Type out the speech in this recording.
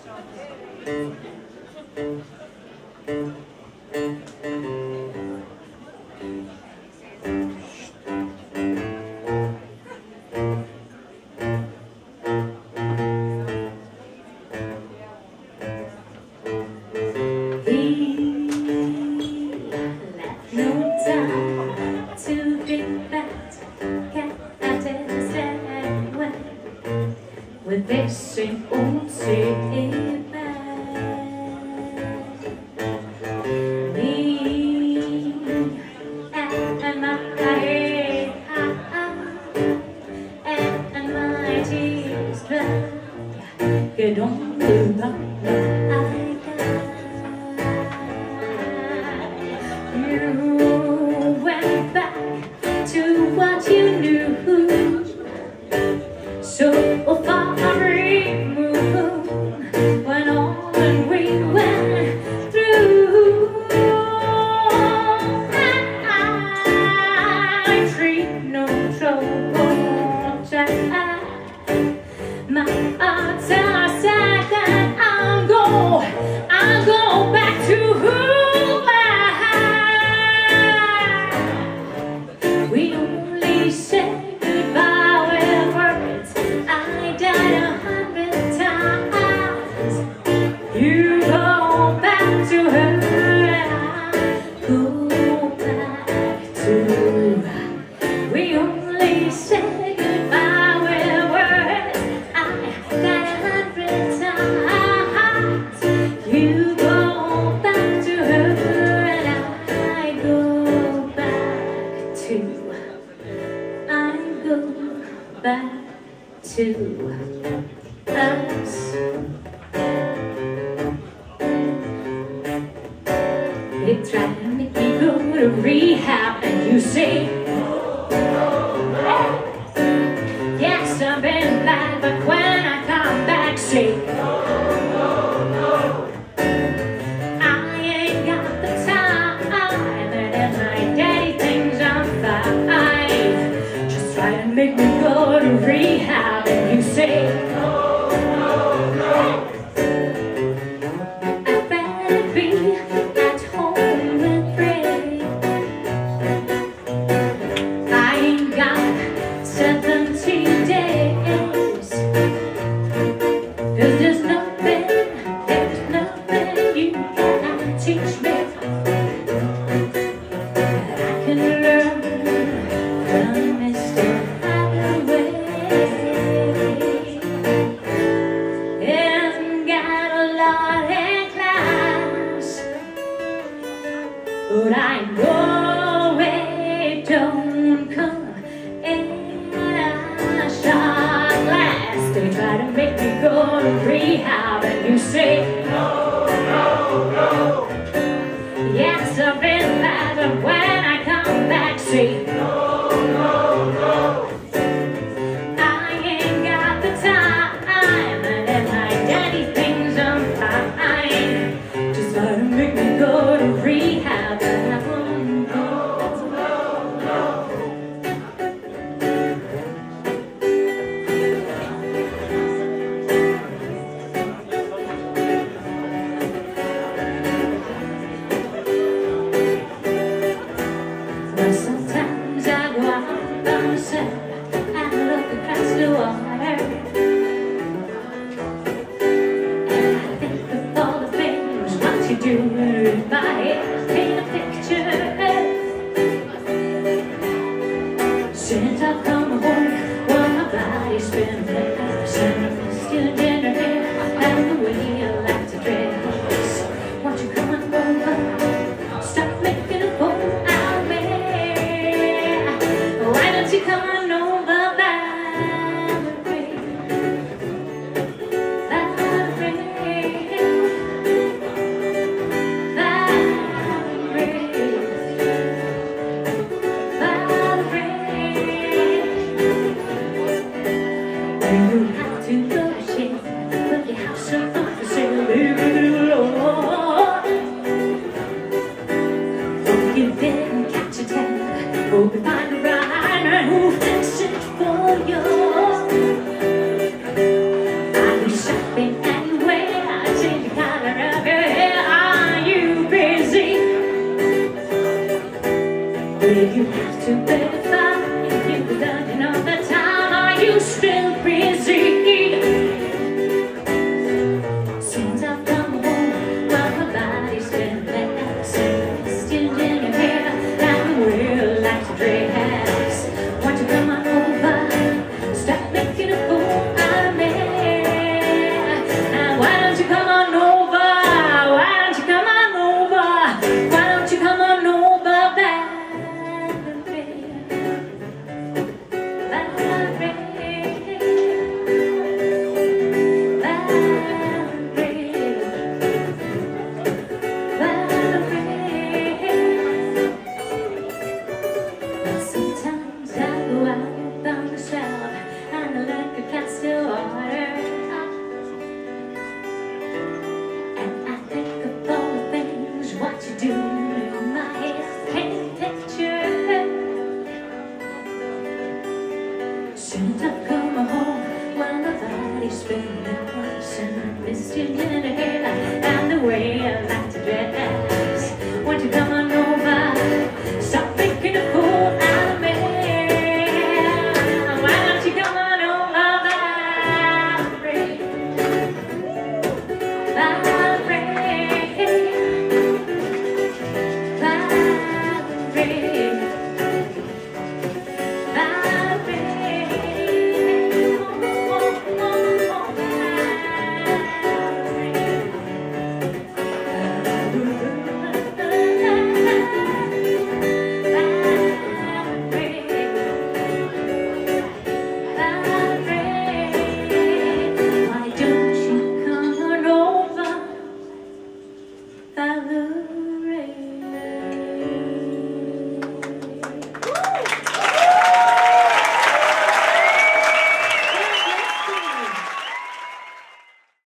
With this same old city me and my head and my tears dry. You don't look like you went back to what you knew. So far removed when all that we went through. I treat no trouble child. My odds are set that I'll go back to who I. We only said goodbye with words. I died 100 times. You go back to her, and I go back to. We only said goodbye with words. I died 100 times. You go back to her, and I go back to. I go back to us. They try to make me go to rehab, and you say, yes, I've been bad, but when I come back, say, I ain't got the time, and in my daddy things I'm fine. Just try to make me go to rehab, and you say, I'd rather be at home and pray. I ain't got 70 days, 'cause there's nothing you can teach me that I can learn from Mr. Hathaway. And got a lot in class, but I know it don't come in a shot glass. They try to make me go to rehab, and you say, yes, I've been bad, but when I come back, say, I ain't got the time, and in my daddy things I'm fine. Just try to make me go to rehab, and I won't go. Did you have to verify if you were done all the time? Are you still busy? Since I've come home, well, my body's been relaxing, still in your hair like the world likes to dress. Won't you come on over? Stop making a fool out of me. Now why don't you come on over? Why don't you come on over? Why don't you come on over, Valerie? Valerie, Valerie. Sometimes I go out by myself and I like a glass of water, and I think of all the things what you do on my head. Can't picture since I've come home. Well, my body's been relaxing, misty in the hair and the way I like to dress. Won't you come on over? Stop making a fool out of me. Why don't you come on over, Valerie? Valerie, Valerie, why don't you come on over, Valerie?